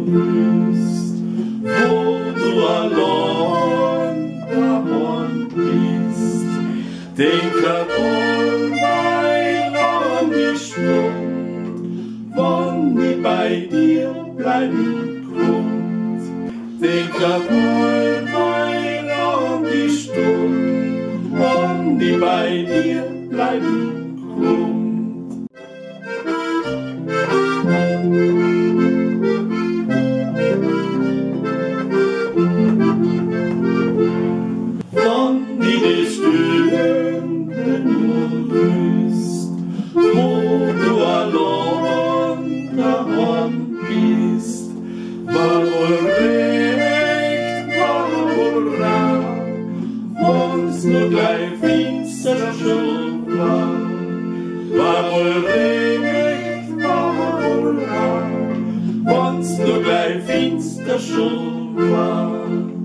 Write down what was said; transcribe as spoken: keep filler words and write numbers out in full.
bist, wo du allein daheim bist. Denk alleweil an die Stund, wann ich bei dir bleiben konnt. Denk alleweil an die Stund, wann ich bei dir bleiben konnt. Wann ich die Stünde nur wüsst, wo du allein daheim bist, war wohl recht, war wohl rar, wann's nur gleich finster schon war. War wohl recht, war wohl rar, wann's nur gleich finster schon war.